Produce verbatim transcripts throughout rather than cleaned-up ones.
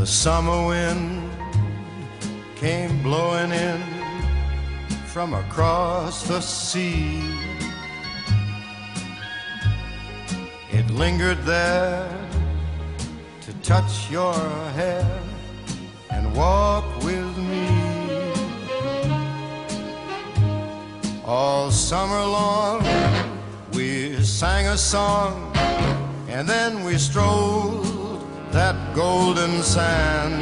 The summer wind came blowing in from across the sea. It lingered there to touch your hair and walk with me. All summer long we sang a song, and then we strolled that golden sand.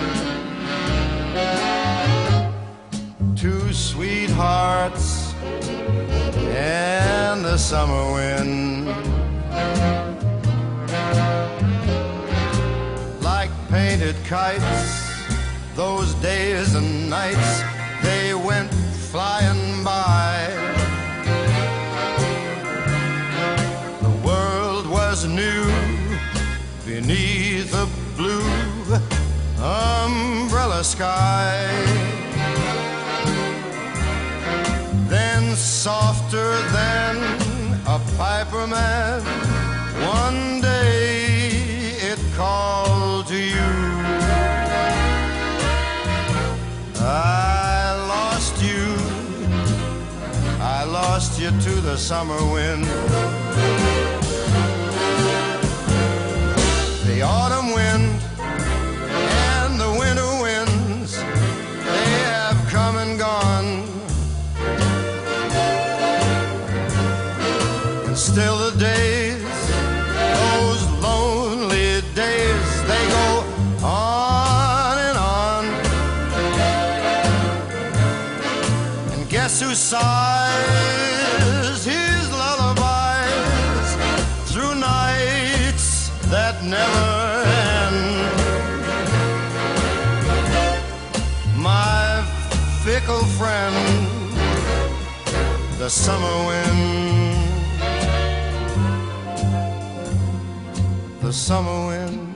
Two sweethearts and the summer wind, like painted kites, those days and nights, they went flying by. The world was new beneath a blue umbrella sky. Then softer than a piper man, one day it called to you. I lost you, I lost you to the summer wind. The autumn wind and the winter winds, they have come and gone. And still the days, those lonely days, they go on and on. And guess who sighs his lullabies through nights that never end? My fickle friend, the summer wind. The summer wind,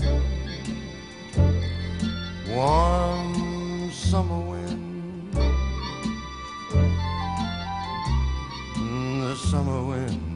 warm summer wind, the summer wind.